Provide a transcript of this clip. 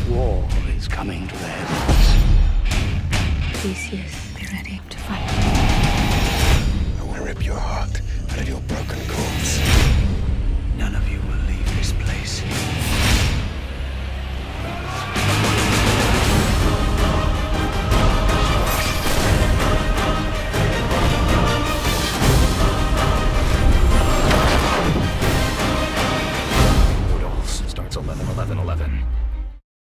War is coming to the heavens. Theseus, be ready to fight.